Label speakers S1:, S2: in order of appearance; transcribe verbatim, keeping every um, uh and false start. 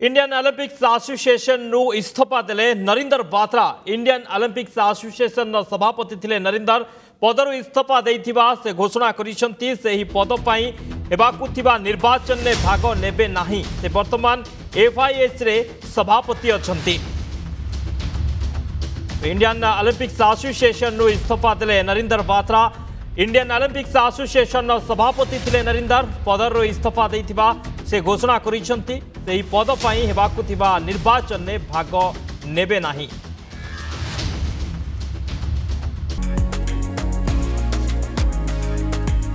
S1: Indian Olympics association नु इस्तीफा देले Narinder Batra. Indian Olympics association सभापति थिले नरिंदर पदरु इस्तीफा देइथिबा से घोषणा करिसंती। सेही पद पई हेबाकु थिबा निर्वाचन ने भाग नेबे नाही। से वर्तमान एफआईएच रे सभापति अछंती। इंडियन ओलंपिक्स एसोसिएशन नु इस्तीफा देले Narinder Batra. Indian Olympics association सभापति थिले नरिंदर पदरु इस्तीफा देइथिबा से घोषणा करिसंती। सेही पद पई हेबाकु थिबा निर्वाचन ने भाग नेबे नाही।